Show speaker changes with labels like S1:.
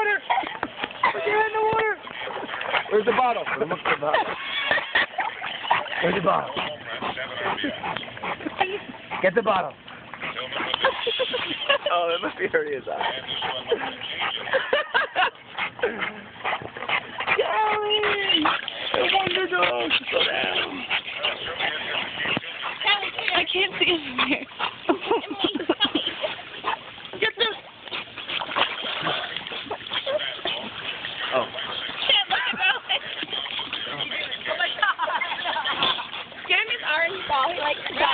S1: water! Put your head in the water! Where's the bottle? Look for the bottle. Where's the bottle? Get the bottle.
S2: Oh, that must be hurting his eye.
S1: Golly! The wonder dog! Go down.
S3: I can't see it from here.
S1: Get this!
S2: Oh.
S3: Can't look at that. Oh my god. Jeremy's orange ball, he likes to die.